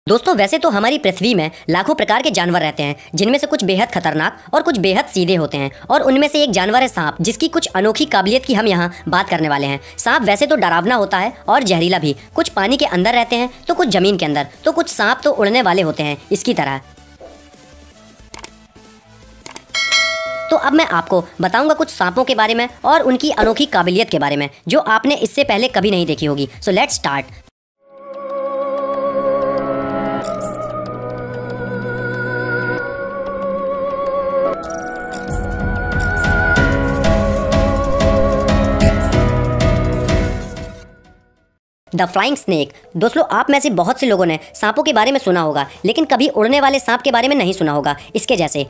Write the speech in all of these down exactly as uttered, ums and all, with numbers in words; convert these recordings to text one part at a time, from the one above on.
दोस्तों वैसे तो हमारी पृथ्वी में लाखों प्रकार के जानवर रहते हैं, जिनमें से कुछ बेहद खतरनाक और कुछ बेहद सीधे होते हैं। और उनमें से एक जानवर है सांप, जिसकी कुछ अनोखी काबिलियत की हम यहाँ बात करने वाले हैं। सांप वैसे तो डरावना होता है और जहरीला भी। कुछ पानी के अंदर रहते हैं तो कुछ जमीन के अंदर, तो कुछ सांप तो उड़ने वाले होते हैं इसकी तरह। तो अब मैं आपको बताऊंगा कुछ सांपों के बारे में और उनकी अनोखी काबिलियत के बारे में, जो आपने इससे पहले कभी नहीं देखी होगी। So let's start. The flying snake. दोस्तों आप में से बहुत से लोगों ने सांपों के बारे में सुना होगा, लेकिन कभी उड़ने वाले सांप के बारे में नहीं सुना होगा इसके जैसे।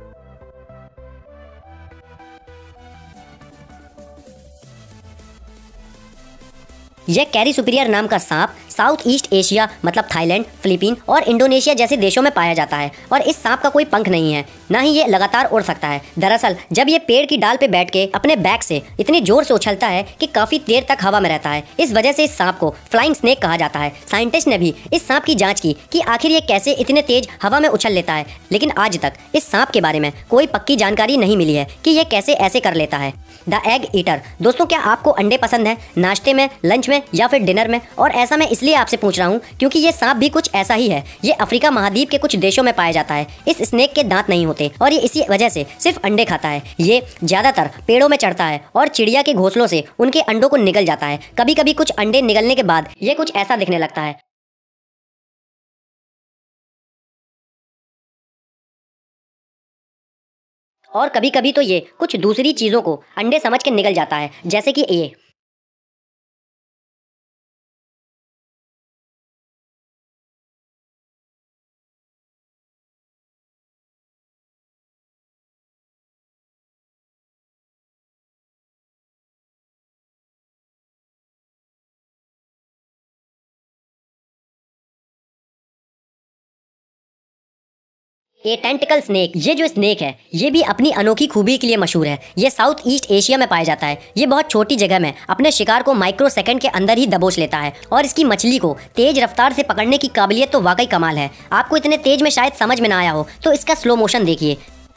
यह कैरी सुपीरियर नाम का सांप साउथ ईस्ट एशिया मतलब थाईलैंड, फिलीपीन और इंडोनेशिया जैसे देशों में पाया जाता है। और इस सांप का कोई पंख नहीं है, ना ही ये लगातार उड़ सकता है। दरअसल जब ये पेड़ की डाल पे बैठ के अपने बैक से इतनी जोर से उछलता है कि काफी देर तक हवा में रहता है। इस वजह से इस सांप को फ्लाइंग स्नेक कहा जाता है। साइंटिस्ट ने भी इस सांप की जांच की कि आखिर ये कैसे इतने तेज हवा में उछल लेता है, लेकिन आज तक इस सांप के बारे में कोई पक्की जानकारी नहीं मिली है कि यह कैसे ऐसे कर लेता है। The egg eater. दोस्तों क्या आपको अंडे पसंद है, नाश्ते में, लंच में या फिर डिनर में? और ऐसा मैं इसलिए आपसे पूछ रहा हूँ क्योंकि ये सांप भी कुछ ऐसा ही है। ये अफ्रीका महाद्वीप के कुछ देशों में पाया जाता है। इस स्नेक के दांत नहीं होते और ये इसी वजह से सिर्फ अंडे खाता है। ये ज्यादातर पेड़ों में चढ़ता है और चिड़िया के घोंसलों से उनके अंडों को निगल जाता है। कभी कभी कुछ अंडे निगलने के बाद ये कुछ ऐसा दिखने लगता है। और कभी कभी तो ये कुछ दूसरी चीजों को अंडे समझ के निगल जाता है, जैसे कि ये। ये टेंटिकल स्नेक, ये जो स्नेक है ये भी अपनी अनोखी खूबी के लिए मशहूर है। ये साउथ ईस्ट एशिया में पाया जाता है। ये बहुत छोटी जगह में अपने शिकार को माइक्रो सेकंड के अंदर ही दबोच लेता है और इसकी मछली को तेज रफ्तार से पकड़ने की काबिलियत तो वाकई कमाल है। आपको इतने तेज में शायद समझ में ना आया हो तो इसका स्लो मोशन देखिए।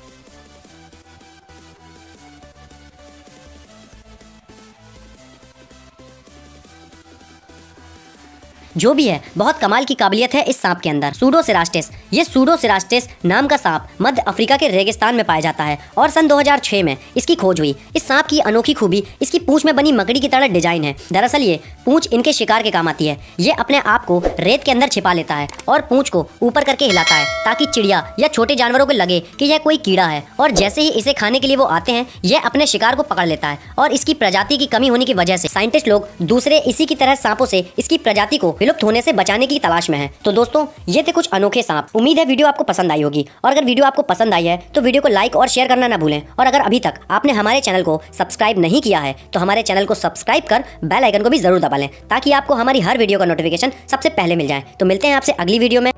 जो भी है, बहुत कमाल की काबिलियत है इस सांप के अंदर। सूडोसिरास्टेस। ये सूडोसिरास्टेस नाम का सांप मध्य अफ्रीका के रेगिस्तान में पाया जाता है और सन दो हज़ार छह में इसकी खोज हुई। इस सांप की अनोखी खूबी इसकी पूंछ में बनी मकड़ी की तरह डिजाइन है। दरअसल ये पूंछ इनके शिकार के काम आती है। ये अपने आप को रेत के अंदर छिपा लेता है और पूंछ को ऊपर करके हिलाता है ताकि चिड़िया या छोटे जानवरों को लगे कि यह कोई कीड़ा है, और जैसे ही इसे खाने के लिए वो आते हैं यह अपने शिकार को पकड़ लेता है। और इसकी प्रजाति की कमी होने की वजह से साइंटिस्ट लोग दूसरे इसी की तरह सांपों से इसकी प्रजाति को विलुप्त होने से बचाने की तलाश में है। तो दोस्तों ये थे कुछ अनोखे सांप। उम्मीद है वीडियो आपको पसंद आई होगी, और अगर वीडियो आपको पसंद आई है तो वीडियो को लाइक और शेयर करना ना भूलें। और अगर अभी तक आपने हमारे चैनल को सब्सक्राइब नहीं किया है तो हमारे चैनल को सब्सक्राइब कर बेल आइकन को भी जरूर दबा लें, ताकि आपको हमारी हर वीडियो का नोटिफिकेशन सबसे पहले मिल जाए। तो मिलते हैं आपसे अगली वीडियो में।